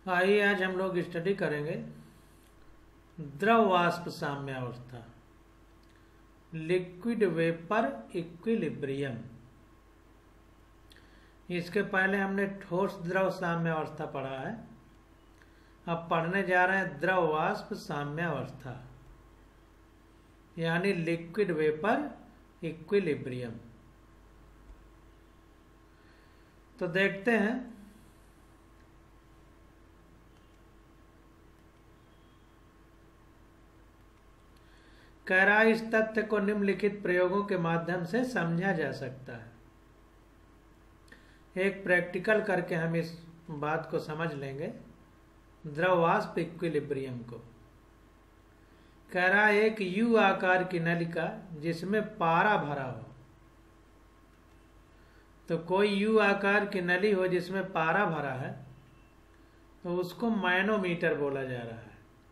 आइए आज हम लोग स्टडी करेंगे द्रव वाष्प साम्यावस्था, लिक्विड वेपर इक्विलिब्रियम। इसके पहले हमने ठोस द्रव साम्यावस्था पढ़ा है। अब पढ़ने जा रहे हैं द्रव वाष्प साम्यावस्था यानी लिक्विड वेपर इक्विलिब्रियम। तो देखते हैं कह रहा है इस तथ्य को निम्नलिखित प्रयोगों के माध्यम से समझा जा सकता है। एक प्रैक्टिकल करके हम इस बात को समझ लेंगे, द्रव वाष्प इक्विलिब्रियम को। कह रहा है एक यू आकार की नलिका जिसमें पारा भरा हो। तो कोई यू आकार की नली हो जिसमें पारा भरा है तो उसको मैनोमीटर बोला जा रहा है।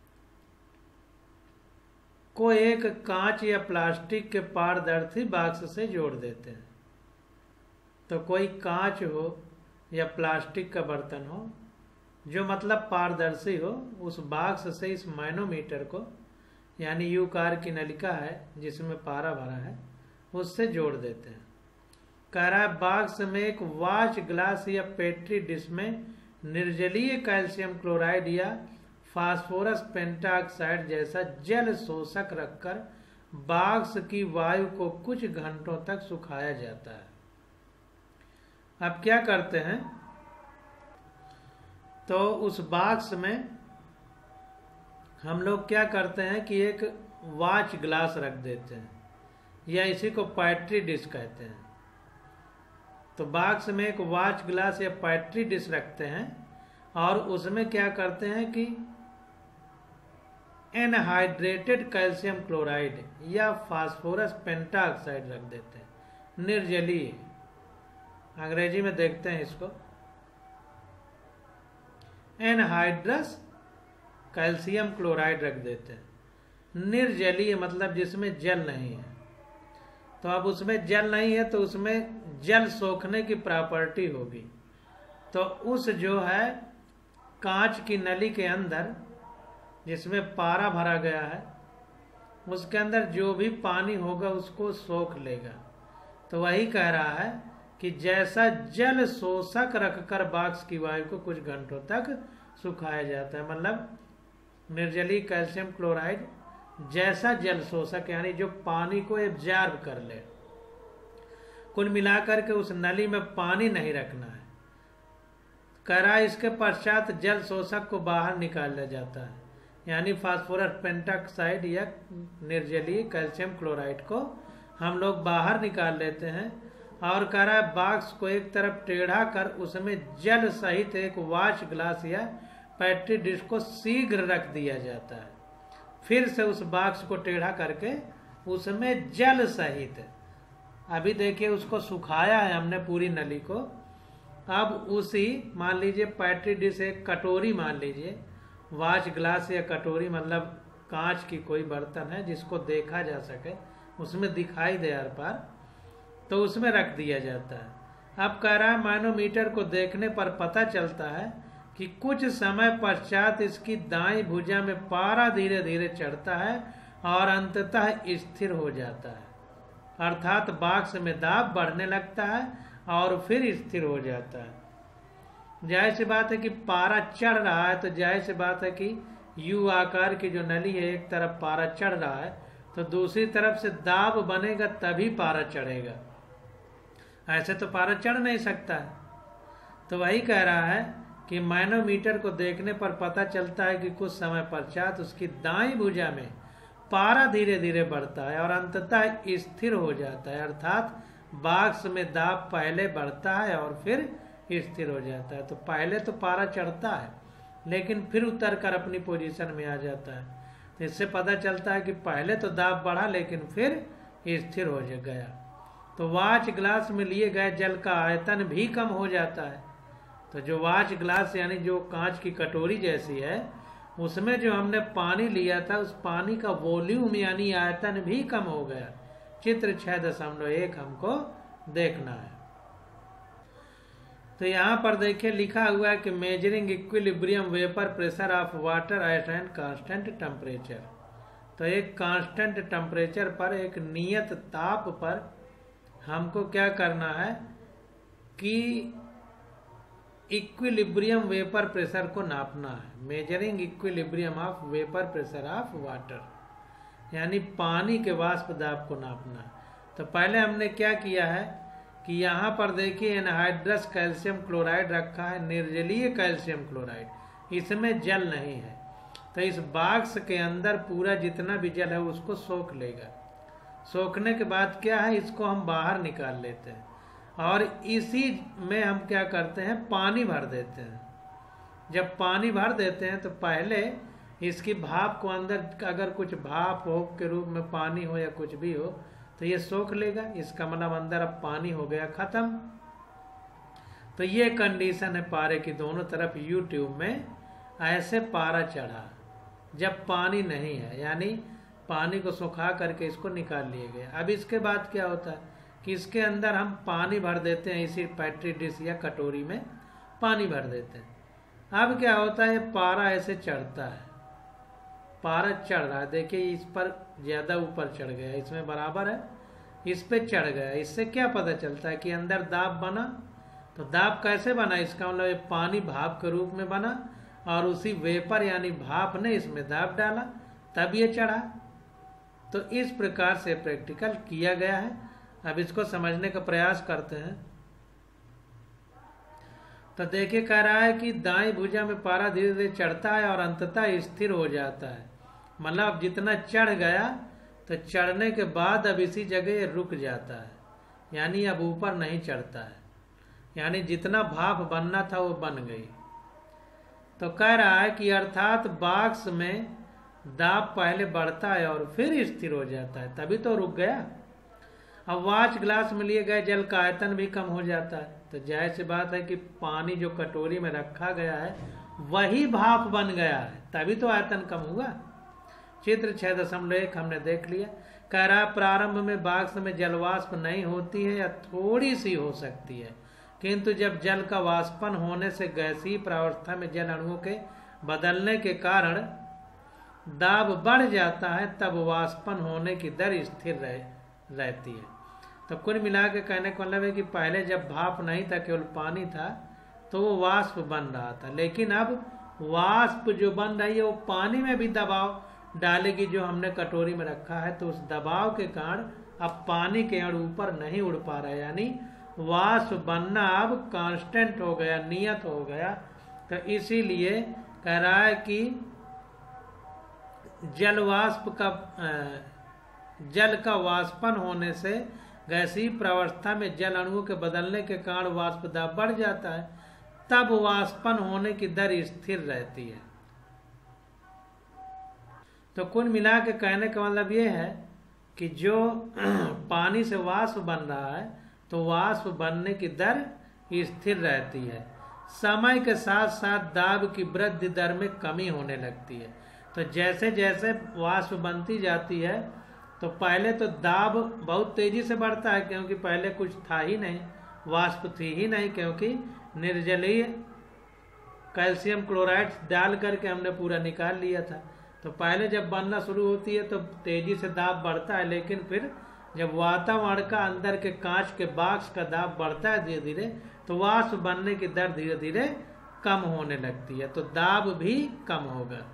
को एक कांच या प्लास्टिक के पारदर्शी बॉक्स से जोड़ देते हैं। तो कोई कांच हो या प्लास्टिक का बर्तन हो जो मतलब पारदर्शी हो, उस बॉक्स से इस मैनोमीटर को यानी यू आकार की नलिका है जिसमें पारा भरा है उससे जोड़ देते हैं। कह रहा है बॉक्स में एक वॉच ग्लास या पेट्री डिश में निर्जलीय कैल्शियम क्लोराइड या फास्फोरस पेंटाऑक्साइड जैसा जल शोषक रखकर बॉक्स की वायु को कुछ घंटों तक सुखाया जाता है। अब क्या करते हैं, तो उस बॉक्स में हम लोग क्या करते हैं कि एक वॉच ग्लास रख देते हैं या इसी को पेट्री डिश कहते हैं। तो बॉक्स में एक वॉच ग्लास या पेट्री डिश रखते हैं और उसमें क्या करते हैं कि एनहाइड्रेटेड कैल्शियम क्लोराइड या फास्फोरस पेंटाऑक्साइड रख देते हैं, निर्जलीय। अंग्रेजी में देखते हैं इसको, एनहाइड्रस कैल्शियम क्लोराइड रख देते हैं। निर्जलीय मतलब जिसमें जल नहीं है। तो अब उसमें जल नहीं है तो उसमें जल सोखने की प्रॉपर्टी होगी। तो उस जो है कांच की नली के अंदर जिसमें पारा भरा गया है उसके अंदर जो भी पानी होगा उसको सोख लेगा। तो वही कह रहा है कि जैसा जल शोषक रखकर बॉक्स की वायु को कुछ घंटों तक सुखाया जाता है, मतलब निर्जलीय कैल्शियम क्लोराइड जैसा जल शोषक यानी जो पानी को एब्जॉर्ब कर ले। कुल मिलाकर के उस नली में पानी नहीं रखना है। कह रहा है इसके पश्चात जल शोषक को बाहर निकाल लिया जाता है यानी फास्फोरस पेंटाऑक्साइड या निर्जलीय कैल्शियम क्लोराइड को हम लोग बाहर निकाल लेते हैं। और कह रहा है बॉक्स को एक तरफ टेढ़ा कर उसमें जल सहित एक वॉच ग्लास या पेट्री डिश को शीघ्र रख दिया जाता है। फिर से उस बॉक्स को टेढ़ा करके उसमें जल सहित, अभी देखिए उसको सुखाया है हमने पूरी नली को। अब उसी मान लीजिए पेट्री डिश एक कटोरी मान लीजिए, वॉच ग्लास या कटोरी मतलब कांच की कोई बर्तन है जिसको देखा जा सके, उसमें दिखाई दे हर पार, तो उसमें रख दिया जाता है। अब कह रहा है मैनोमीटर को देखने पर पता चलता है कि कुछ समय पश्चात इसकी दाईं भुजा में पारा धीरे धीरे चढ़ता है और अंततः स्थिर हो जाता है। अर्थात बॉक्स में दाब बढ़ने लगता है और फिर स्थिर हो जाता है। जाहिर सी बात है कि पारा चढ़ रहा है तो जाहिर सी बात है कि यू आकार की जो नली है एक तरफ पारा चढ़ रहा है तो दूसरी तरफ से दाब बनेगा तभी पारा चढ़ेगा, ऐसे तो पारा चढ़ नहीं सकता है। तो वही कह रहा है कि मैनोमीटर को देखने पर पता चलता है कि कुछ समय पश्चात उसकी दाईं भुजा में पारा धीरे धीरे बढ़ता है और अंततः स्थिर हो जाता है। अर्थात बॉक्स में दाब पहले बढ़ता है और फिर स्थिर हो जाता है। तो पहले तो पारा चढ़ता है लेकिन फिर उतर कर अपनी पोजीशन में आ जाता है। तो इससे पता चलता है कि पहले तो दाब बढ़ा लेकिन फिर स्थिर हो गया। तो वॉच ग्लास में लिए गए जल का आयतन भी कम हो जाता है। तो जो वॉच ग्लास यानी जो कांच की कटोरी जैसी है उसमें जो हमने पानी लिया था उस पानी का वॉल्यूम यानी आयतन भी कम हो गया। चित्र 6.1 हमको देखना है। तो यहाँ पर देखिए लिखा हुआ है कि measuring equilibrium vapour pressure of water at an constant temperature. तो एक कांस्टेंट टेम्परेचर पर, एक नियत ताप पर हमको क्या करना है कि इक्विलिब्रियम वेपर प्रेशर को नापना है। Measuring equilibrium of vapour pressure of water, यानी पानी के वाष्प दाब को नापना है। तो पहले हमने क्या किया है कि यहाँ पर देखिए एनहाइड्रस कैल्शियम क्लोराइड रखा है, निर्जलीय कैल्शियम क्लोराइड, इसमें जल नहीं है। तो इस बॉक्स के अंदर पूरा जितना भी जल है उसको सोख लेगा। सोखने के बाद क्या है, इसको हम बाहर निकाल लेते हैं और इसी में हम क्या करते हैं, पानी भर देते हैं। जब पानी भर देते हैं तो पहले इसकी भाप को, अंदर अगर कुछ भाप हो के रूप में पानी हो या कुछ भी हो तो ये सोख लेगा। इसका मतलब अंदर अब पानी हो गया खत्म। तो ये कंडीशन है पारे की, दोनों तरफ यू ट्यूब में ऐसे पारा चढ़ा जब पानी नहीं है, यानी पानी को सुखा करके इसको निकाल लिए गए। अब इसके बाद क्या होता है कि इसके अंदर हम पानी भर देते हैं, इसी पैट्री डिश या कटोरी में पानी भर देते हैं। अब क्या होता है, पारा ऐसे चढ़ता है, पारा चढ़ रहा है, देखिए इस पर ज्यादा ऊपर चढ़ गया, इसमें बराबर है, इस पे चढ़ गया। इससे क्या पता चलता है कि अंदर दाब बना। तो दाब कैसे बना, इसका मतलब ये पानी भाप के रूप में बना और उसी वेपर यानी भाप ने इसमें दाब डाला, तब ये चढ़ा। तो इस प्रकार से प्रैक्टिकल किया गया है। अब इसको समझने का प्रयास करते हैं। तो देखिए कह रहा है कि दाएं भुजा में पारा धीरे धीरे चढ़ता है और अंततः स्थिर हो जाता है। मतलब जितना चढ़ गया तो चढ़ने के बाद अब इसी जगह ये रुक जाता है, यानी अब ऊपर नहीं चढ़ता है, यानी जितना भाप बनना था वो बन गई। तो कह रहा है कि अर्थात बॉक्स में दाब पहले बढ़ता है और फिर स्थिर हो जाता है, तभी तो रुक गया। अब वॉच ग्लास में लिए गए जल का आयतन भी कम हो जाता है। तो जाहिर सी बात है कि पानी जो कटोरी में रखा गया है वही भाप बन गया है, तभी तो आयतन कम हुआ। चित्र 6.1 हमने देख लिया। कह रहा प्रारंभ में बॉक्स में जल वाष्प नहीं होती है या थोड़ी सी हो सकती है, किंतु जब जल का वाष्पन होने से गैसीय प्रावस्था में जल अणुओं के बदलने के कारण दाब बढ़ जाता है, तब वाष्पन होने की दर स्थिर रहती है। तो कुल मिला के कहने का मतलब है कि पहले जब भाप नहीं था, केवल पानी था, तो वो वाष्प बन रहा था, लेकिन अब वाष्प जो बन रही है वो पानी में भी दबाव डालेगी जो हमने कटोरी में रखा है। तो उस दबाव के कारण अब पानी के अणु ऊपर नहीं उड़ पा रहा है, यानी वाष्प बनना अब कांस्टेंट हो गया, नियत हो गया। तो इसीलिए कह रहा है कि जल का वाष्पन होने से गैसीय प्रावस्था में जल अणुओं के बदलने के कारण वाष्प दाब बढ़ जाता है, तब वाष्पन होने की दर स्थिर रहती है। तो कुल मिला के कहने का मतलब ये है कि जो पानी से वाष्प बन रहा है तो वाष्प बनने की दर स्थिर रहती है। समय के साथ साथ दाब की वृद्धि दर में कमी होने लगती है। तो जैसे जैसे वाष्प बनती जाती है तो पहले तो दाब बहुत तेजी से बढ़ता है, क्योंकि पहले कुछ था ही नहीं, वाष्प थी ही नहीं, क्योंकि निर्जलीय कैल्शियम क्लोराइड डाल करके हमने पूरा निकाल लिया था। तो पहले जब बनना शुरू होती है तो तेजी से दाब बढ़ता है, लेकिन फिर जब वातावरण का अंदर के कांच के बॉक्स का दाब बढ़ता है धीरे धीरे, तो वाष्प बनने की दर धीरे धीरे कम होने लगती है, तो दाब भी कम होगा।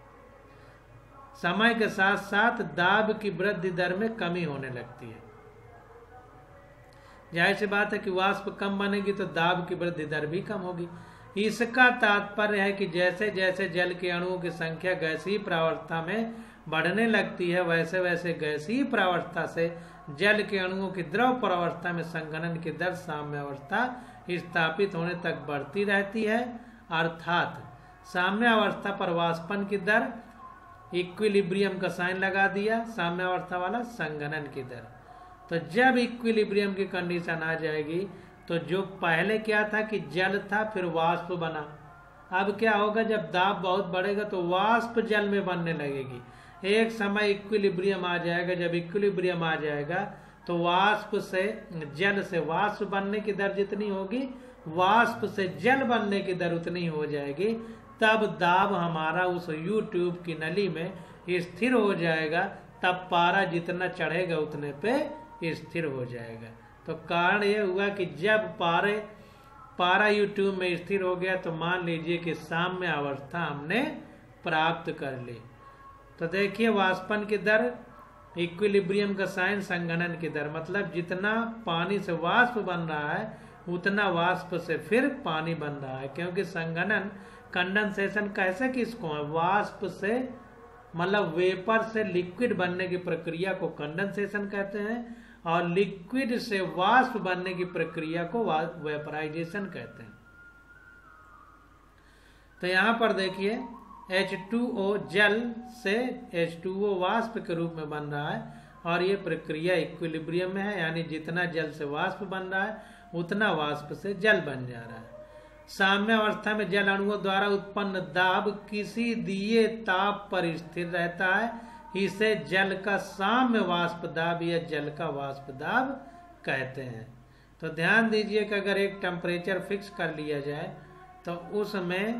समय के साथ साथ दाब की वृद्धि दर में कमी होने लगती है। जाहिर सी बात है कि वाष्प कम बनेगी तो दाब की वृद्धि दर भी कम होगी। इसका तात्पर्य है कि जैसे जैसे जल के अणुओं की संख्या गैसीय प्रावस्था में बढ़ने लगती है, वैसे वैसे गैसीय प्रावस्था से जल के अणुओं की द्रव प्रावस्था में संघनन की दर साम्य अवस्था स्थापित होने तक बढ़ती रहती है। अर्थात साम्य अवस्था पर वाष्पन की दर, इक्विलिब्रियम का साइन लगा दिया, साम्य अवस्था वाला संघनन की दर। तो जब इक्विलिब्रियम की कंडीशन आ जाएगी तो जो पहले क्या था कि जल था फिर वाष्प बना, अब क्या होगा, जब दाब बहुत बढ़ेगा तो वाष्प जल में बनने लगेगी। एक समय इक्विलिब्रियम आ जाएगा, जब इक्विलिब्रियम आ जाएगा तो वाष्प से जल से वाष्प बनने की दर जितनी होगी वाष्प से जल बनने की दर उतनी हो जाएगी, तब दाब हमारा उस यू ट्यूब की नली में स्थिर हो जाएगा, तब पारा जितना चढ़ेगा उतने पे स्थिर हो जाएगा। तो कारण यह हुआ कि जब पारा यू ट्यूब में स्थिर हो गया तो मान लीजिए कि साम्य अवस्था हमने प्राप्त कर ली। तो देखिए वाष्पन की दर, इक्विलिब्रियम का साइन संघनन की दर, मतलब जितना पानी से वाष्प बन रहा है उतना वाष्प से फिर पानी बन रहा है, क्योंकि संघनन कंडेंसेशन कैसे किसको है, वाष्प से मतलब वेपर से लिक्विड बनने की प्रक्रिया को कंडेंसेशन कहते हैं, और लिक्विड से वाष्प बनने की प्रक्रिया को वेपराइजेशन कहते हैं। तो यहां पर देखिए H2O जल से H2O वाष्प के रूप में बन रहा है, और ये प्रक्रिया इक्विलिब्रियम में है, यानी जितना जल से वाष्प बन रहा है उतना वाष्प से जल बन जा रहा है। साम्य अवस्था में जल अणुओं द्वारा उत्पन्न दाब किसी दिए ताप पर स्थिर रहता है, इसे जल का साम्य वाष्प दाब या जल का वाष्प दाब कहते हैं। तो ध्यान दीजिए कि अगर एक टेम्परेचर फिक्स कर लिया जाए तो उसमें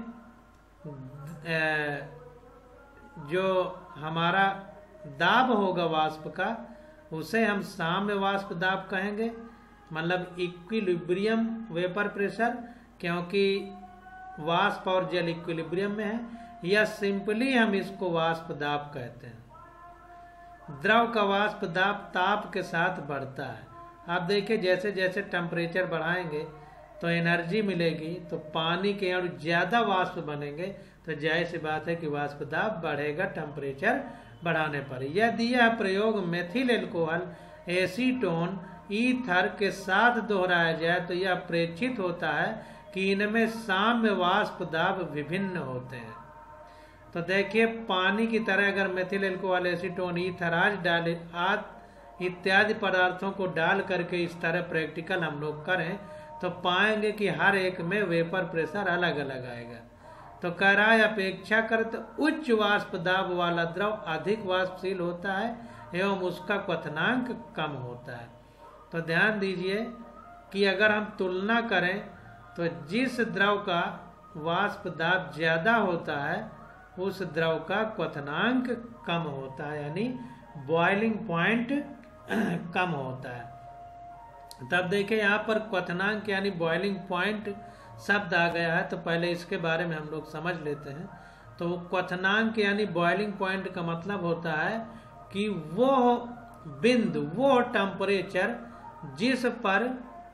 जो हमारा दाब होगा वाष्प का उसे हम साम्य वाष्प दाब कहेंगे, मतलब इक्विलिब्रियम वेपर प्रेशर, क्योंकि वाष्प और जल इक्विलिब्रियम में है, या सिंपली हम इसको वाष्प दाब कहते हैं। द्रव का वाष्प दाब ताप के साथ बढ़ता है। आप देखिए जैसे जैसे टेम्परेचर बढ़ाएंगे तो एनर्जी मिलेगी, तो पानी के अणु ज्यादा वाष्प बनेंगे, तो जाहिर सी बात है कि वाष्प दाब बढ़ेगा टेम्परेचर बढ़ाने पर। यदि यह प्रयोग मेथिल एल्कोहल, एसीटोन, ईथर के साथ दोहराया जाए तो यह प्रेक्षित होता है कि इनमें साम्य वाष्प दाब विभिन्न होते हैं। तो देखिए पानी की तरह अगर मेथिल एल्कोहल, एसीटोन, ईथर आदि इत्यादि पदार्थों को डाल करके इस तरह प्रैक्टिकल हम लोग करें तो पाएंगे कि हर एक में वेपर प्रेशर अलग अलग आएगा। तो कह रहा है अपेक्षाकृत उच्च वाष्प दाब वाला द्रव अधिक वाष्पशील होता है एवं उसका क्वथनांक कम होता है। तो ध्यान दीजिए कि अगर हम तुलना करें तो जिस द्रव का वाष्प दाब ज्यादा होता है उस द्रव का क्वथनांक कम होता है, यानी बॉइलिंग पॉइंट कम होता है। तब देखिए यहाँ पर क्वथनांक यानी बॉइलिंग पॉइंट शब्द आ गया है, तो पहले इसके बारे में हम लोग समझ लेते हैं। तो क्वथनांक यानी बॉइलिंग पॉइंट का मतलब होता है कि वो बिंदु, वो टेम्परेचर जिस पर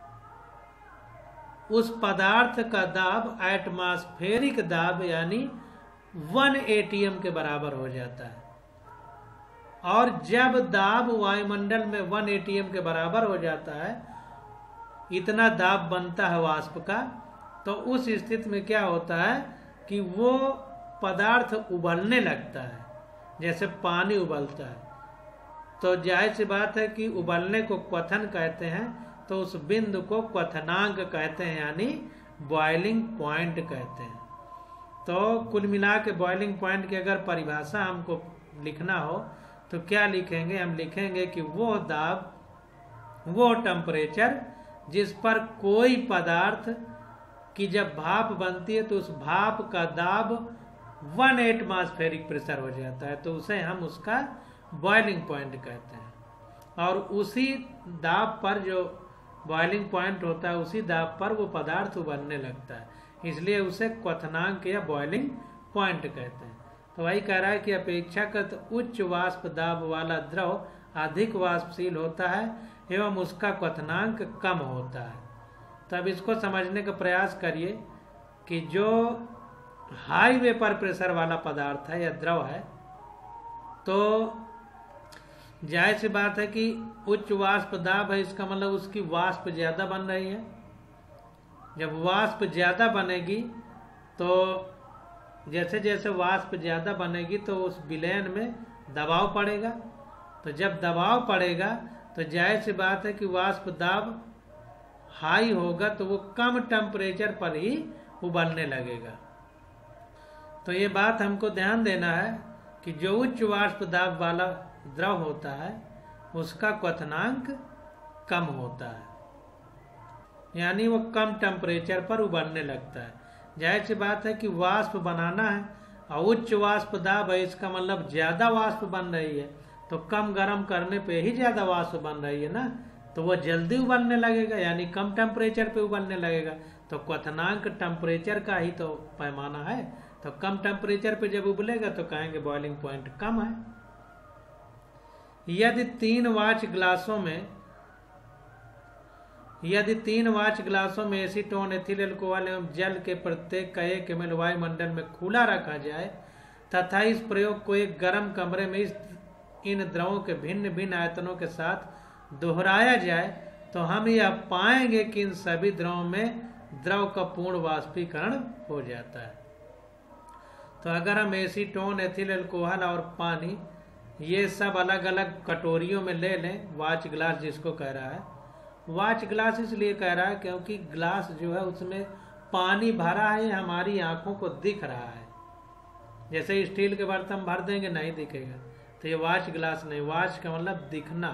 उस पदार्थ का दाब एटमॉस्फेरिक दाब यानी 1 atm के बराबर हो जाता है, और जब दाब वायुमंडल में 1 atm के बराबर हो जाता है, इतना दाब बनता है वाष्प का, तो उस स्थिति में क्या होता है कि वो पदार्थ उबलने लगता है, जैसे पानी उबलता है। तो जाहिर सी बात है कि उबलने को क्वथन कहते हैं, तो उस बिंदु को क्वथनांक कहते हैं, यानी बॉइलिंग पॉइंट कहते हैं। तो कुल मिला के बॉइलिंग पॉइंट की अगर परिभाषा हमको लिखना हो तो क्या लिखेंगे, हम लिखेंगे कि वो दाब, वो टेम्परेचर जिस पर कोई पदार्थ की जब भाप बनती है तो उस भाप का दाब 1 एटमॉस्फेरिक प्रेशर हो जाता है, तो उसे हम उसका बॉइलिंग पॉइंट कहते हैं। और उसी दाब पर जो बॉइलिंग पॉइंट होता है उसी दाब पर वो पदार्थ उबलने लगता है, इसलिए उसे क्वथनांक या बॉइलिंग पॉइंट कहते हैं। तो वही कह रहा है कि अपेक्षाकृत उच्च वाष्प दाब वाला द्रव अधिक वाष्पशील होता है एवं उसका क्वथनांक कम होता है। तो अब इसको समझने का प्रयास करिए कि जो हाई वेपर प्रेशर वाला पदार्थ है या द्रव है, तो जाहिर सी बात है कि उच्च वाष्प दाब है, इसका मतलब उसकी वाष्प ज्यादा बन रही है। जब वाष्प ज्यादा बनेगी तो जैसे जैसे वाष्प ज्यादा बनेगी तो उस विलयन में दबाव पड़ेगा, तो जब दबाव पड़ेगा तो जाहिर सी बात है कि वाष्प दाब हाई होगा तो वो कम टेम्परेचर पर ही उबलने लगेगा। तो ये बात हमको ध्यान देना है कि जो उच्च वाष्प दाब वाला द्रव होता है उसका क्वथनांक कम होता है। यानी वो कम टेम्परेचर पर उबलने लगता है। जाहिर सी बात है कि वाष्प बनाना है और उच्च वाष्प दाब है, इसका मतलब ज्यादा वाष्प बन रही है, तो कम गर्म करने पे ही ज्यादा वाष्प बन रही है ना, तो वो जल्दी उबलने लगेगा, यानी कम टेम्परेचर पे उबलने लगेगा। तो क्वथनांक टेम्परेचर का ही तो पैमाना है, तो कम टेम्परेचर पे जब उबलेगा तो कहेंगे बॉइलिंग पॉइंट कम है। यदि 3 वाच ग्लासों में एसीटोन, एथिल अल्कोहल एवं जल के प्रत्येक का 1 ml वायुमंडल में खुला रखा जाए तथा इस प्रयोग को एक गर्म कमरे में इन द्रवों के भिन्न भिन्न आयतनों के साथ दोहराया जाए, तो हम यह पाएंगे कि इन सभी द्रवों में द्रव का पूर्ण वाष्पीकरण हो जाता है। तो अगर हम एसीटोन, एथिल अल्कोहल और पानी ये सब अलग अलग कटोरियों में ले लें, वाच ग्लास जिसको कह रहा है, वाच ग्लास इसलिए कह रहा है क्योंकि ग्लास जो है उसमें पानी भरा है, हमारी आंखों को दिख रहा है। जैसे स्टील के बर्तन भर देंगे नहीं दिखेगा, तो ये वाच ग्लास नहीं। वाच का मतलब दिखना,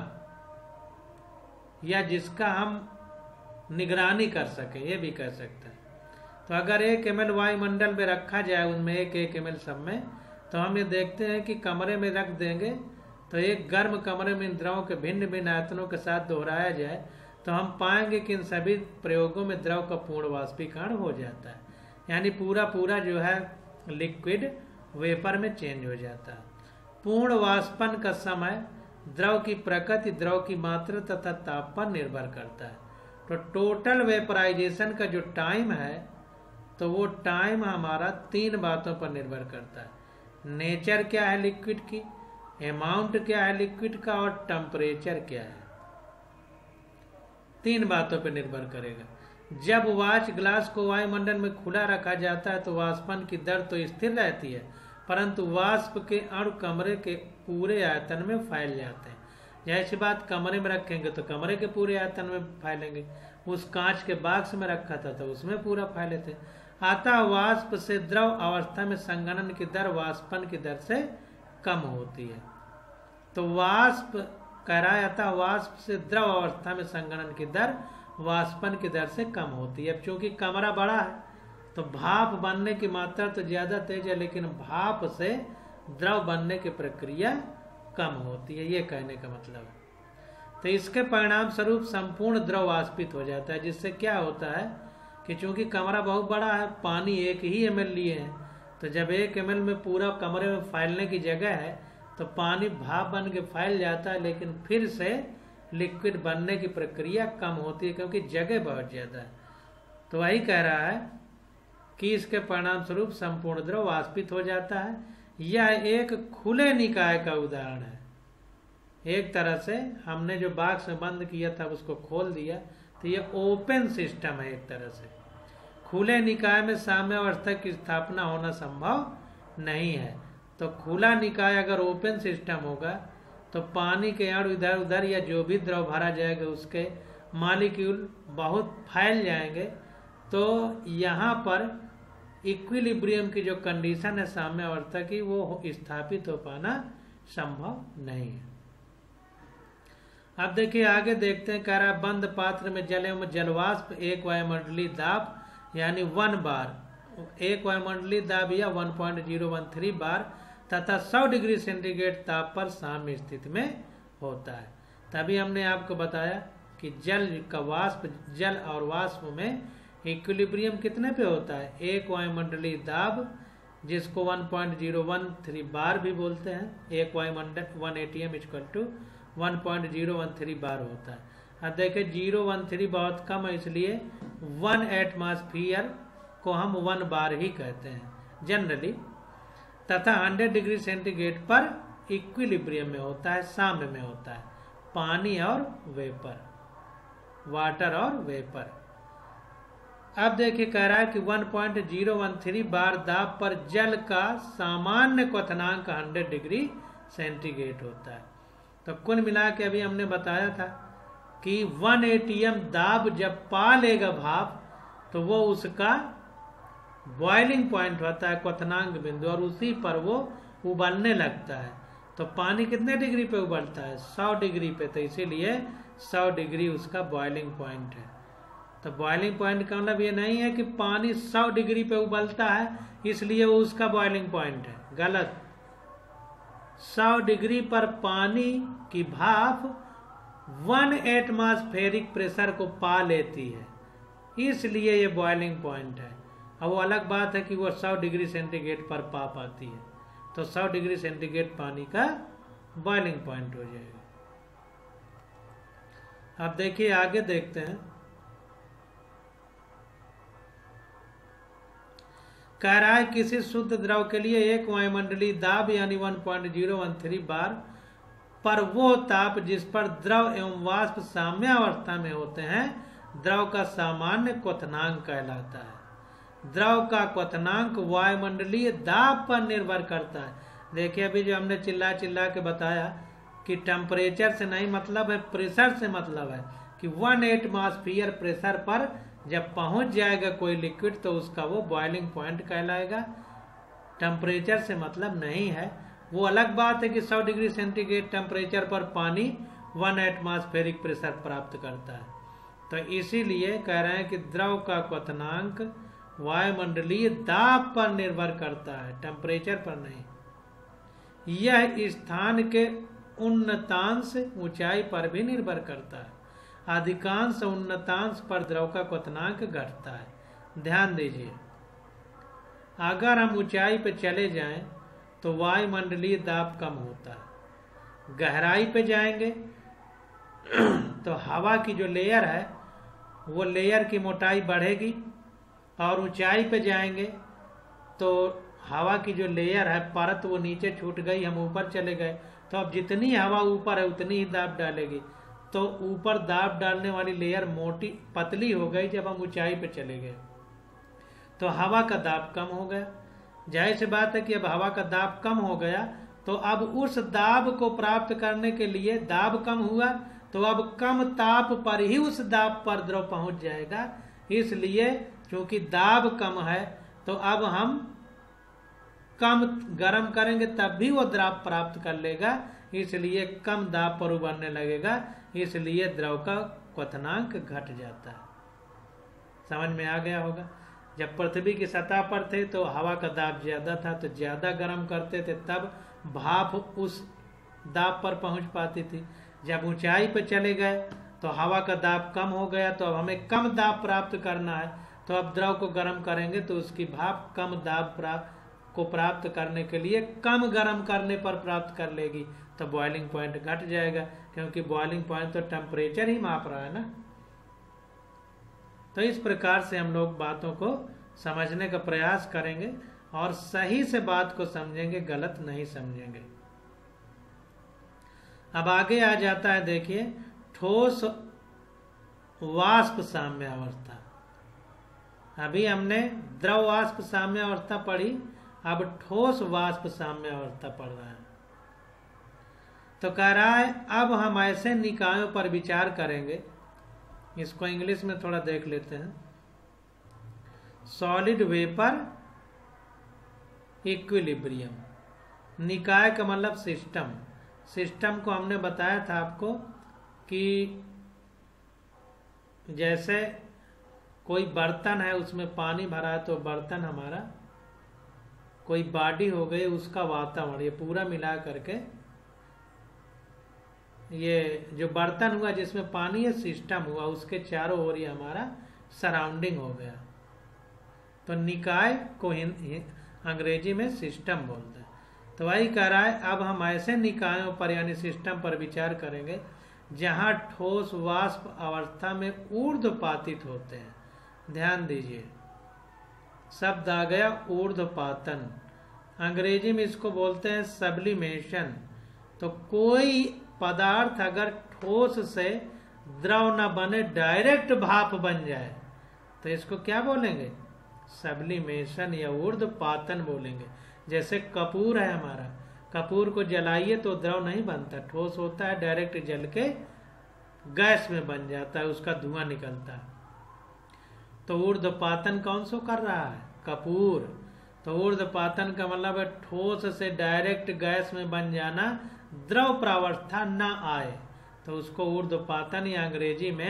या जिसका हम निगरानी कर सके, ये भी कह सकते हैं। तो अगर 1 ml वायुमंडल में रखा जाए, उनमें 1 ml सब में, तो हम ये देखते हैं कि कमरे में रख देंगे तो एक गर्म कमरे में इन द्रवों के भिन्न भिन्न आयतनों के साथ दोहराया जाए, तो हम पाएंगे कि इन सभी प्रयोगों में द्रव का पूर्ण वाष्पीकरण हो जाता है, यानी पूरा जो है लिक्विड वेपर में चेंज हो जाता है। पूर्ण वाष्पन का समय द्रव की प्रकृति, द्रव की मात्रा तथा ताप पर निर्भर करता है। तो टोटल वेपराइजेशन का जो टाइम है, तो वो टाइम हमारा 3 बातों पर निर्भर करता है। नेचर क्या है लिक्विड की, अमाउंट क्या है लिक्विड का, और टेम्परेचर क्या है, 3 बातों पर निर्भर करेगा। जब वाच ग्लास को वायुमंडल में खुला रखा जाता है तो वाष्पन की दर तो स्थिर रहती है, परंतु वाष्प के अणु कमरे के पूरे आयतन में फैल जाते हैं। जैसी बात कमरे में रखेंगे तो कमरे के पूरे आयतन में फैलेंगे, उस कांच के बॉक्स में रखा था तो उसमें पूरा फैले थे। अतः वाष्प से द्रव अवस्था में संघनन की दर वाष्पन की दर से कम होती है। तो वाष्प कह रहा है, अतः वाष्प से द्रव अवस्था में संघनन की दर वाष्पन की दर से कम होती है। अब चूंकि कमरा बड़ा है तो भाप बनने की मात्रा तो ज्यादा तेज है, लेकिन भाप से द्रव बनने की प्रक्रिया कम होती है, ये कहने का मतलब है। तो इसके परिणाम स्वरूप संपूर्ण द्रव वाष्पित हो जाता है, जिससे क्या होता है कि चूंकि कमरा बहुत बड़ा है, पानी 1 ही ml लिए हैं, तो जब 1 ml में पूरा कमरे में फैलने की जगह है तो पानी भाप बन के फैल जाता है, लेकिन फिर से लिक्विड बनने की प्रक्रिया कम होती है क्योंकि जगह बहुत ज्यादा है। तो वही कह रहा है कि इसके परिणाम स्वरूप संपूर्ण द्रव वाष्पित हो जाता है। यह एक खुले निकाय का उदाहरण है। एक तरह से हमने जो बॉक्स में बंद किया था उसको खोल दिया, तो यह ओपन सिस्टम है। एक तरह से खुले निकाय में साम्यावस्था की स्थापना होना संभव नहीं है। तो खुला निकाय अगर ओपन सिस्टम होगा तो पानी के अणु इधर उधर या जो भी द्रव भरा जाएगा उसके मॉलिक्यूल बहुत फैल जाएंगे, तो यहाँ पर इक्विलिब्रियम की जो कंडीशन है साम्यावस्था की, वो स्थापित हो पाना संभव नहीं है। अब देखिए आगे देखते हैं, कह रहा है बंद पात्र में जल एवं जलवाष्प 1 वायुमंडलीय दाब यानी 1 बार, 1 वायुमंडलीय दाब या 1.013 बार तथा 100 डिग्री सेंटीग्रेड ताप पर साम्य स्थिति में होता है। तभी हमने आपको बताया कि जल का वाष्प, जल और वाष्प में इक्विलिब्रियम कितने पे होता है, 1 वायुमंडलीय दाब जिसको 1.013 बार भी बोलते हैं, 1 वायुमंडल 1 atm इक्वल टू 1.013 बार होता है। अब देखिए 013 बहुत कम है, इसलिए 1 एटमॉस्फेयर को हम 1 बार ही कहते हैं जनरली, तथा 100 डिग्री सेंटीग्रेड पर इक्विलिब्रियम में होता है, साम्य में होता है, पानी और वेपर, वाटर और वेपर। अब देखिए कह रहा है कि 1.013 बार दाब पर जल का सामान्य क्वथनांक 100 डिग्री सेंटीग्रेड होता है। तो कुल मिला के अभी हमने बताया था कि 1 atm दाब जब पा लेगा भाप, तो वो उसका बॉइलिंग पॉइंट होता है, क्वथनांक बिंदु, और उसी पर वो उबलने लगता है। तो पानी कितने डिग्री पे उबलता है, 100 डिग्री पे, तो इसीलिए 100 डिग्री उसका बॉइलिंग पॉइंट है। तो बॉइलिंग पॉइंट का मतलब ये नहीं है कि पानी 100 डिग्री पे उबलता है इसलिए वो उसका बॉइलिंग पॉइंट है, गलत। 100 डिग्री पर पानी की भाप 1 एटमॉस्फेरिक प्रेशर को पा लेती है, इसलिए ये बॉइलिंग पॉइंट है। अब वो अलग बात है कि वो 100 डिग्री सेंटीग्रेड पर पा पाती है, तो 100 डिग्री सेंटीग्रेड पानी का बॉइलिंग पॉइंट हो जाएगा। अब देखिए आगे देखते हैं। कह रहा है किसी शुद्ध द्रव के लिए एक वायुमंडलीय दाब यानी 1.013 बार पर वो ताप जिस पर द्रव एवं वाष्प साम्यावस्था में होते हैं द्रव का सामान्य क्वथनांक कहलाता है। द्रव का क्वथनांक वायुमंडलीय दाब पर निर्भर करता है। देखिए अभी जो हमने चिल्ला चिल्ला के बताया कि टेम्परेचर से नहीं मतलब है, प्रेशर से मतलब है कि 1 एटमॉस्फेयर प्रेशर पर जब पहुंच जाएगा कोई लिक्विड तो उसका वो बॉइलिंग पॉइंट कहलाएगा। टेम्परेचर से मतलब नहीं है। वो अलग बात है कि 100 डिग्री सेंटीग्रेड टेम्परेचर पर पानी 1 एटमॉस्फेरिक प्रेशर प्राप्त करता है। तो इसीलिए कह रहे हैं कि द्रव का क्वथनांक वायुमंडलीय दाब पर निर्भर करता है, टेम्परेचर पर नहीं। यह स्थान के उन्नतांश ऊंचाई पर भी निर्भर करता है। अधिकांश उन्नतांश पर द्रव का क्वथनांक घटता है। ध्यान दीजिए, अगर हम ऊंचाई पे चले जाएं तो वायुमंडलीय दाब कम होता है। गहराई पे जाएंगे तो हवा की जो लेयर है वो लेयर की मोटाई बढ़ेगी, और ऊंचाई पे जाएंगे तो हवा की जो लेयर है परत वो नीचे छूट गई, हम ऊपर चले गए। तो अब जितनी हवा ऊपर है उतनी ही दाब डालेगी, तो ऊपर दाब डालने वाली लेयर मोटी पतली हो गई। जब हम ऊंचाई पे चले गए तो हवा का दाब कम हो गया। जाहिर सी बात है कि अब हवा का दाब कम हो गया तो अब उस दाब को प्राप्त करने के लिए दाब कम हुआ तो अब कम ताप पर ही उस दाब पर द्रव पहुंच जाएगा। इसलिए क्योंकि दाब कम है तो अब हम कम गर्म करेंगे तब भी वो द्रव प्राप्त कर लेगा, इसलिए कम दाब पर उबलने लगेगा, इसलिए द्रव का क्वथनांक घट जाता है। समझ में आ गया होगा। जब पृथ्वी की सतह पर थे तो हवा का दाब ज्यादा था तो ज्यादा गर्म करते थे, तब भाप उस दाब पर पहुंच पाती थी। जब ऊंचाई पर चले गए तो हवा का दाब कम हो गया, तो अब हमें कम दाब प्राप्त करना है, तो अब द्रव को गर्म करेंगे तो उसकी भाप कम दाब को प्राप्त करने के लिए कम गर्म करने पर प्राप्त कर लेगी, तो बॉइलिंग पॉइंट घट जाएगा, क्योंकि बॉइलिंग पॉइंट तो टेम्परेचर ही माप रहा है ना। तो इस प्रकार से हम लोग बातों को समझने का प्रयास करेंगे और सही से बात को समझेंगे, गलत नहीं समझेंगे। अब आगे आ जाता है, देखिए ठोस वाष्प साम्य अवस्था। अभी हमने द्रव वाष्प साम्य अवस्था पढ़ी, अब ठोस वाष्प साम्य अवस्था पढ़ रहे हैं। तो कह रहा है अब हम ऐसे निकायों पर विचार करेंगे, इसको इंग्लिश में थोड़ा देख लेते हैं। Solid vapour equilibrium. निकाय का मतलब सिस्टम। सिस्टम को हमने बताया था आपको कि जैसे कोई बर्तन है उसमें पानी भरा है तो बर्तन हमारा, कोई बॉडी हो गई उसका वातावरण, ये पूरा मिला करके ये जो बर्तन हुआ जिसमें पानी है सिस्टम हुआ, उसके चारों ओर ये हमारा सराउंडिंग हो गया। तो निकाय को अंग्रेजी में सिस्टम बोलते हैं। तो वही कह रहा है अब हम ऐसे निकायों पर यानी सिस्टम पर विचार करेंगे जहां ठोस वाष्प अवस्था में ऊर्ध्वपातित होते हैं। ध्यान दीजिए, शब्द आ गया ऊर्ध्वपातन। अंग्रेजी में इसको बोलते हैं सब्लिमेशन। तो कोई पदार्थ अगर ठोस से द्रव न बने डायरेक्ट भाप बन जाए तो इसको क्या बोलेंगे? सब्लिमेशन या ऊर्ध्वपातन बोलेंगे। जैसे कपूर है हमारा, कपूर को जलाइए तो द्रव नहीं बनता, ठोस होता है, डायरेक्ट जल के गैस में बन जाता है, उसका धुआं निकलता है। तो ऊर्ध्वपातन कौन सो कर रहा है? कपूर। तो ऊर्ध्वपातन का मतलब है ठोस से डायरेक्ट गैस में बन जाना, द्रव प्रावस्था न आए, तो उसको ऊर्ध्वपातन या अंग्रेजी में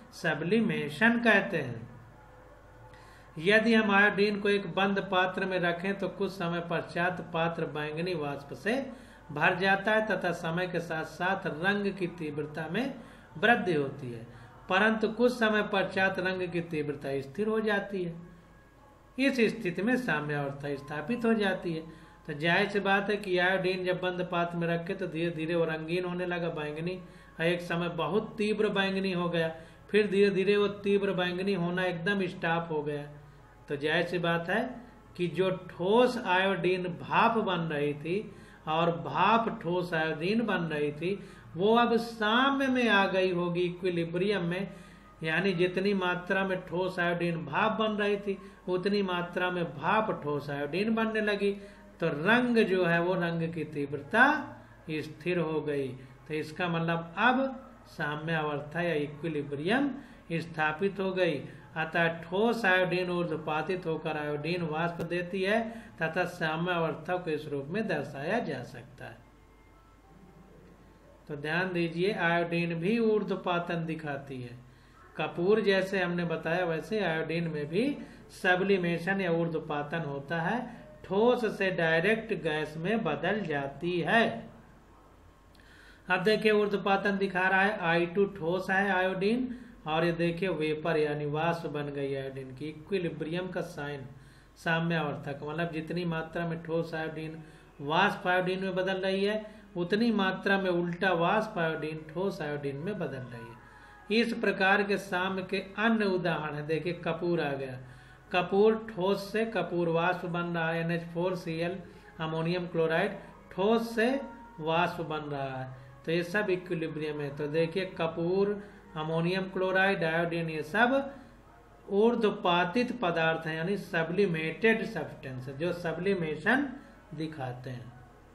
सब्लिमेशन कहते हैं। यदि हम आयोडीन को एक बंद पात्र में रखें तो कुछ समय पश्चात पात्र बैंगनी वाष्प से भर जाता है तथा समय के साथ साथ रंग की तीव्रता में वृद्धि होती है, परंतु कुछ समय पश्चात रंग की तीव्रता स्थिर हो जाती है। इस स्थिति में साम्यावस्था स्थापित हो जाती है। तो जाहिर सी बात है कि आयोडीन जब बंद पात्र में रखे तो धीरे धीरे वो रंगीन होने लगा, बैंगनी। एक समय बहुत तीव्र बैंगनी हो गया, फिर धीरे धीरे वो तीव्र बैंगनी होना एकदम स्टॉप हो गया। तो जाहिर सी बात है कि जो ठोस आयोडीन भाप बन रही थी और भाप ठोस आयोडीन बन रही थी वो अब साम्य में आ गई होगी, इक्विलिब्रियम में। यानी जितनी मात्रा में ठोस आयोडीन भाप बन रही थी उतनी मात्रा में भाप ठोस आयोडीन बनने लगी, तो रंग जो है वो रंग की तीव्रता स्थिर हो गई। तो इसका मतलब अब साम्यावस्था या इक्विलिब्रियम स्थापित हो गई। अतः ठोस आयोडीन ऊर्ध्वपातित होकर आयोडीन वाष्प देती है तथा साम्यावस्था को इस रूप में दर्शाया जा सकता है। तो ध्यान दीजिए, आयोडीन भी ऊर्ध्वपातन दिखाती है। कपूर जैसे हमने बताया वैसे आयोडीन में भी सब्लिमेशन या ऊर्ध्वपातन होता है, ठोस से डायरेक्ट गैस में बदल जाती है। अब देखिए ऊर्ध्वपातन दिखा रहा है, I2 ठोस है आयोडीन, और ये देखिए वेपर यानी वाष्प बन गई आयोडीन की। इक्विलिब्रियम का साइन साम्यावस्था का मतलब जितनी मात्रा में ठोस आयोडीन वाष्प आयोडीन में बदल रही है उतनी मात्रा में उल्टा वाष्प आयोडीन ठोस आयोडीन में बदल रही है। इस प्रकार के साम्य के अन्य उदाहरण है। देखिए कपूर आ गया, कपूर ठोस से कपूर वाष्प बन रहा है, NH4Cl अमोनियम क्लोराइड ठोस से वाष्प बन रहा है, तो ये सब इक्विलिब्रियम है। तो देखिए कपूर, अमोनियम क्लोराइड, आयोडीन ये सब ऊर्ध्वपातित पदार्थ हैं, यानी सब्लिमेटेड सब्सटेंस जो सब्लिमेशन दिखाते हैं।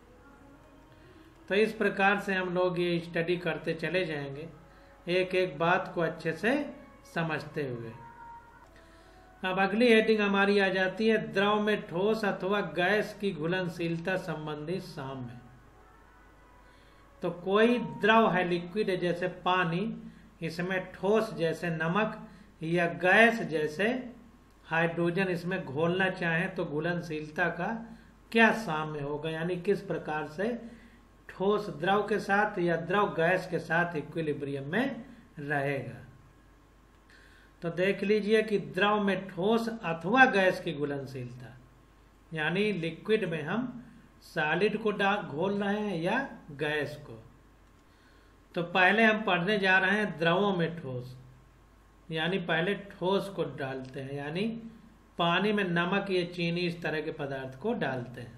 तो इस प्रकार से हम लोग ये स्टडी करते चले जाएंगे, एक एक बात को अच्छे से समझते हुए। अब अगली हेडिंग हमारी आ जाती है द्रव में ठोस अथवा गैस की घुलनशीलता संबंधी साम्य। तो कोई द्रव है, लिक्विड है जैसे पानी, इसमें ठोस जैसे नमक या गैस जैसे हाइड्रोजन इसमें घोलना चाहे तो घुलनशीलता का क्या साम्य होगा, यानी किस प्रकार से ठोस द्रव के साथ या द्रव गैस के साथ इक्विलिब्रियम में रहेगा। तो देख लीजिए कि द्रव में ठोस अथवा गैस की घुलनशीलता, यानी लिक्विड में हम सॉलिड को घोल रहे हैं या गैस को। तो पहले हम पढ़ने जा रहे हैं द्रवों में ठोस, यानी पहले ठोस को डालते हैं, यानी पानी में नमक या चीनी इस तरह के पदार्थ को डालते हैं।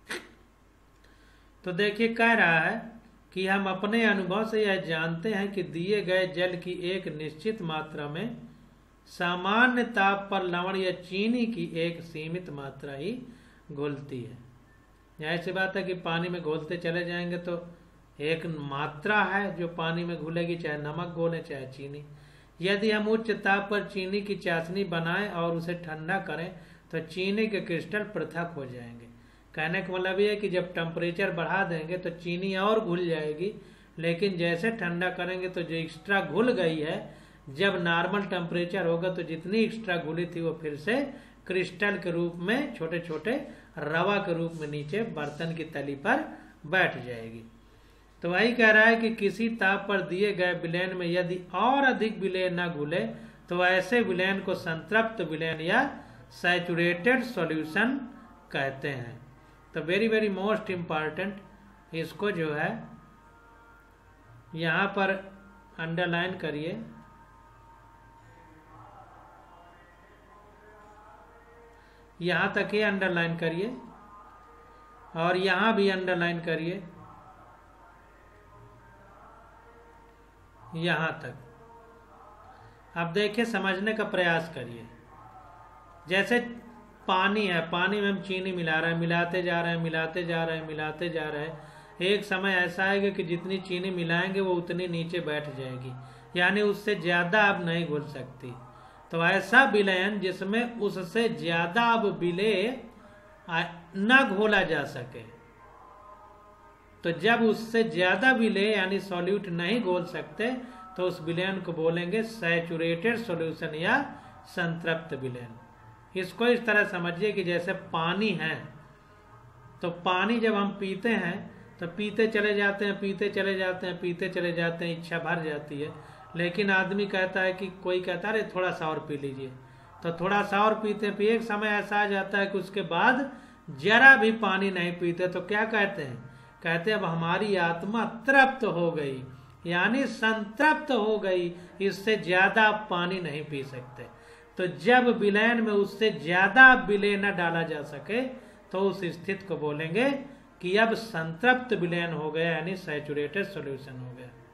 तो देखिए कह रहा है कि हम अपने अनुभव से यह जानते हैं कि दिए गए जल की एक निश्चित मात्रा में सामान्य ताप पर लवण या चीनी की एक सीमित मात्रा ही घुलती है। ऐसी बात है कि पानी में घोलते चले जाएंगे तो एक मात्रा है जो पानी में घुलेगी, चाहे नमक घोले चाहे चीनी। यदि हम उच्च ताप पर चीनी की चाशनी बनाएं और उसे ठंडा करें तो चीनी के क्रिस्टल पृथक हो जाएंगे। कहने का मतलब ये है कि जब टेम्परेचर बढ़ा देंगे तो चीनी और घुल जाएगी, लेकिन जैसे ठंडा करेंगे तो जो एक्स्ट्रा घुल गई है, जब नॉर्मल टेम्परेचर होगा तो जितनी एक्स्ट्रा घुली थी वो फिर से क्रिस्टल के रूप में, छोटे छोटे रवा के रूप में नीचे बर्तन की तली पर बैठ जाएगी। तो वही कह रहा है कि किसी ताप पर दिए गए विलयन में यदि और अधिक विलय न घुले तो ऐसे विलयन को संतृप्त विलयन या सैचुरेटेड सॉल्यूशन कहते हैं। तो वेरी वेरी मोस्ट इम्पॉर्टेंट, इसको जो है यहाँ पर अंडरलाइन करिए। यहाँ तक ही अंडरलाइन करिए और यहाँ भी अंडरलाइन करिए, यहाँ तक। अब देखिए समझने का प्रयास करिए। जैसे पानी है, पानी में हम चीनी मिला रहे हैं, मिलाते जा रहे हैं, मिलाते जा रहे हैं, मिलाते जा रहे हैं, एक समय ऐसा आएगा कि जितनी चीनी मिलाएंगे वो उतनी नीचे बैठ जाएगी, यानी उससे ज्यादा अब नहीं घुल सकती। तो ऐसा विलयन जिसमें उससे ज्यादा अब विलय न घोला जा सके, तो जब उससे ज्यादा विलय यानी सॉल्यूट नहीं घोल सकते तो उस विलयन को बोलेंगे सैचुरेटेड सॉल्यूशन या संतृप्त विलयन। इसको इस तरह समझिए कि जैसे पानी है, तो पानी जब हम पीते हैं तो पीते चले जाते हैं, पीते चले जाते हैं, पीते चले जाते हैं, इच्छा भर जाती है। लेकिन आदमी कहता है कि कोई कहता है अरे थोड़ा सा और पी लीजिए, तो थोड़ा सा और पीते हैं। एक समय ऐसा आ जाता है कि उसके बाद जरा भी पानी नहीं पीते, तो क्या कहते हैं? कहते हैं अब हमारी आत्मा तृप्त हो गई, यानी संतृप्त हो गई, इससे ज्यादा पानी नहीं पी सकते। तो जब विलयन में उससे ज्यादा विलय न डाला जा सके तो उस स्थिति को बोलेंगे कि अब संतृप्त विलयन हो गया, यानी सैचुरेटेड सॉल्यूशन हो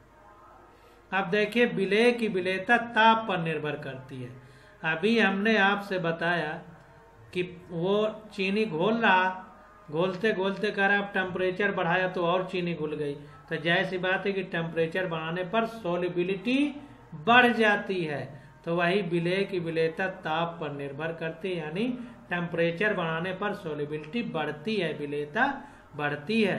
गया। अब देखिए विलय की विलयता ताप पर निर्भर करती है। अभी हमने आपसे बताया कि वो चीनी घोल रहा, घोलते घोलते कह रहा अब टेम्परेचर बढ़ाया तो और चीनी घुल गई। तो जाहिर सी बात है कि टेम्परेचर बढ़ाने पर सोलिबिलिटी बढ़ जाती है। तो वही विलय की विलयता ताप पर निर्भर करती है, यानी टेम्परेचर बढ़ाने पर सोलिबिलिटी बढ़ती है, विलयता बढ़ती है।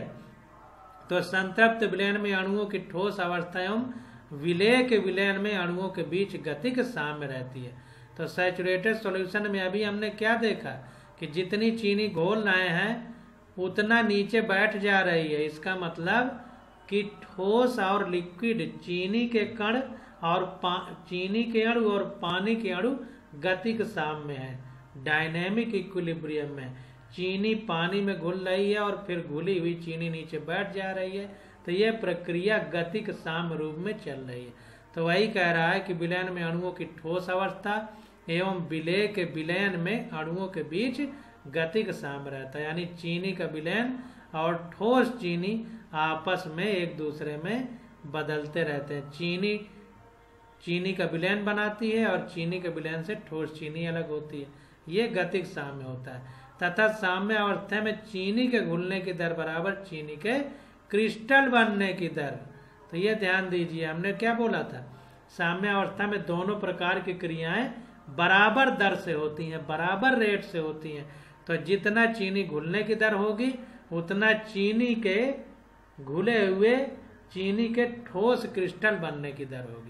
तो संतृप्त विलयन में अणुओं की ठोस अवस्था एवं विलय के विलयन में अणुओं के बीच गतिक साम्य रहती है। तो सैचुरेटेड सॉल्यूशन में अभी हमने क्या देखा कि जितनी चीनी घोल रहे हैं उतना नीचे बैठ जा रही है। इसका मतलब कि ठोस और लिक्विड चीनी के कण और चीनी के अणु और पानी के अणु गतिक साम्य है, डायनेमिक इक्विलिब्रियम में। चीनी पानी में घुल रही है और फिर घुली हुई चीनी नीचे बैठ जा रही है। तो यह प्रक्रिया गतिक साम्य रूप में चल रही है। तो वही कह रहा है कि विलयन में अणुओं की ठोस अवस्था एवं विलय के विलयन में अणुओं के बीच गतिक साम्य रहता है, यानी चीनी का विलयन और ठोस चीनी आपस में एक दूसरे में बदलते रहते हैं। चीनी का विलयन बनाती है और चीनी के विलयन से ठोस चीनी अलग होती है। ये गतिक साम्य होता है। तथा साम्य अवस्था में चीनी के घुलने की दर बराबर चीनी के क्रिस्टल बनने की दर। तो ये ध्यान दीजिए, हमने क्या बोला था, साम्य अवस्था में दोनों प्रकार की क्रियाएं बराबर दर से होती हैं, बराबर रेट से होती हैं। तो जितना चीनी घुलने की दर होगी उतना चीनी के घुले हुए चीनी के ठोस क्रिस्टल बनने की दर होगी।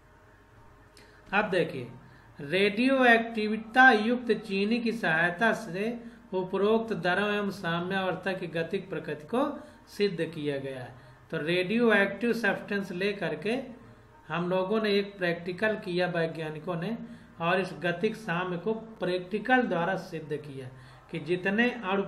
अब देखिए, रेडियो एक्टिविता युक्त चीनी की सहायता से उपरोक्त दरों एवं साम्यावस्था की गतिक प्रकृति को सिद्ध किया गया है। तो रेडियो एक्टिव सब्सटेंस ले करके हम लोगों ने एक प्रैक्टिकल किया, वैज्ञानिकों ने, और इस गतिक साम्य को प्रैक्टिकल द्वारा सिद्ध किया कि जितने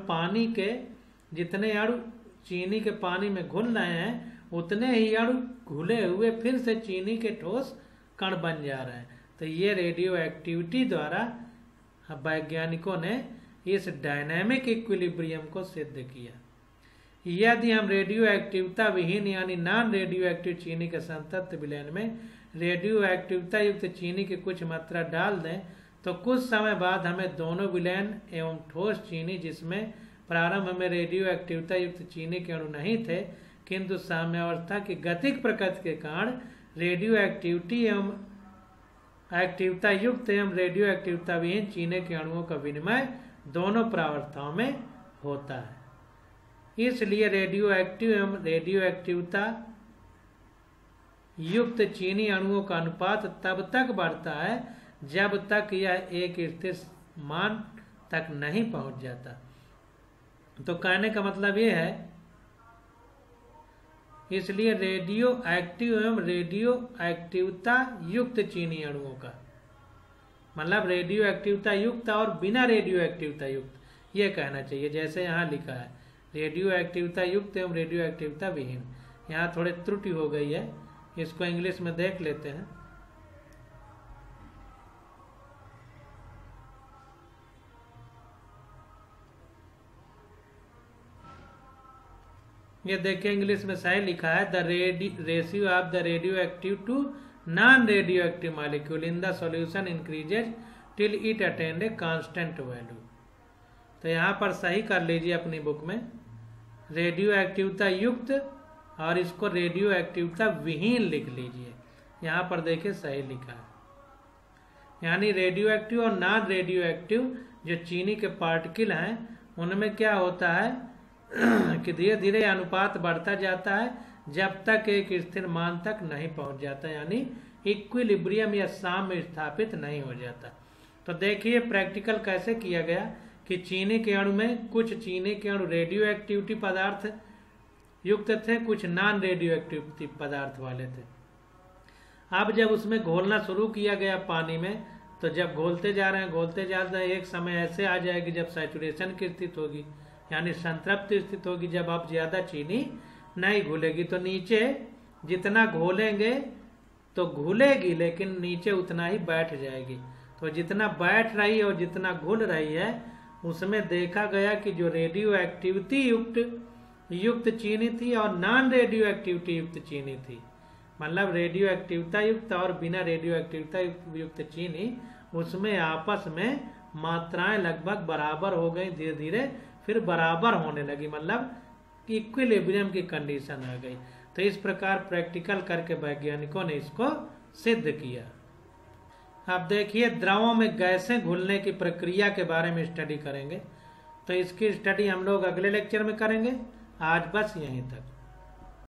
अणु चीनी के पानी में घुल रहे हैं उतने ही अणु घुले हुए फिर से चीनी के ठोस कण बन जा रहे हैं। तो ये रेडियो एक्टिविटी द्वारा वैज्ञानिकों ने इस डायनामिक इक्विलिब्रियम को सिद्ध किया। यदि हम रेडियो एक्टिवता विहीन यानी नॉन रेडियो एक्टिव चीनी के संतृप्त विलयन में रेडियो एक्टिवता युक्त चीनी की कुछ मात्रा डाल दें तो कुछ समय बाद हमें दोनों विलयन एवं ठोस चीनी, जिसमें प्रारंभ में रेडियो एक्टिवता युक्त चीनी के अणु नहीं थे किंतु साम्यावस्था की गतिक प्रकृति के कारण रेडियो एक्टिविटी एवं एक्टिवता युक्त एवं रेडियो एक्टिवता विहीन चीनी के अणुओं का विनिमय दोनों प्रावस्थाओं में होता है। इसलिए रेडियो एक्टिव एवं रेडियो एक्टिवता युक्त चीनी अणुओं का अनुपात तब तक बढ़ता है जब तक यह एक स्थिर मान तक नहीं पहुंच जाता। तो कहने का मतलब यह है, इसलिए रेडियो एक्टिव एवं रेडियो एक्टिवता युक्त चीनी अणुओं का मतलब रेडियो एक्टिवता युक्त और बिना रेडियो एक्टिवता युक्त, ये कहना चाहिए। जैसे यहाँ लिखा है रेडियो एक्टिवता युक्त एवं रेडियो एक्टिवता विहीन, यहाँ थोड़ी त्रुटि हो गई है, इसको इंग्लिश में देख लेते हैं। ये देखिए इंग्लिश में सही लिखा है, the ratio of the radio active to non radio active molecule in the solution increases till it attend a constant value. तो यहाँ पर सही कर लीजिए अपनी बुक में, रेडियो एक्टिवता युक्त और इसको रेडियो एक्टिवता विहीन लिख लीजिए। यहाँ पर देखिए सही लिखा है, यानी रेडियो एक्टिव और नॉन रेडियो एक्टिव जो चीनी के पार्टिकल हैं उनमें क्या होता है कि धीरे धीरे अनुपात बढ़ता जाता है जब तक एक स्थिर मान तक नहीं पहुंच जाता, यानी इक्विलिब्रियम या साम्य स्थापित नहीं हो जाता। तो देखिए प्रैक्टिकल कैसे किया गया कि चीनी के अणु में कुछ चीनी के अणु रेडियो एक्टिविटी पदार्थ युक्त थे, कुछ नॉन रेडियो एक्टिविटी पदार्थ वाले थे। अब जब उसमें घोलना शुरू किया गया पानी में, तो जब घोलते जा रहे हैं एक समय ऐसे आ जाएगी जब सैचुरेशन की स्थिति होगी, यानी संतृप्त स्थिति होगी, जब अब ज्यादा चीनी नहीं घुलेगी। तो नीचे जितना घोलेंगे तो घुलेगी, लेकिन नीचे उतना ही बैठ जाएगी। तो जितना बैठ रही है और जितना घुल रही है, उसमें देखा गया कि जो रेडियो एक्टिविटी युक्त चीनी थी और नॉन रेडियो एक्टिविटी युक्त चीनी थी, मतलब रेडियो एक्टिविता युक्त और बिना रेडियो एक्टिविता युक्त चीनी, उसमें आपस में मात्राएं लगभग बराबर हो गई। धीरे धीरे फिर बराबर होने लगी, मतलब इक्विलिब्रियम की कंडीशन आ गई। तो इस प्रकार प्रैक्टिकल करके वैज्ञानिकों ने इसको सिद्ध किया। अब देखिए द्रवों में गैसें घुलने की प्रक्रिया के बारे में स्टडी करेंगे। तो इसकी स्टडी हम लोग अगले लेक्चर में करेंगे। आज बस यहीं तक।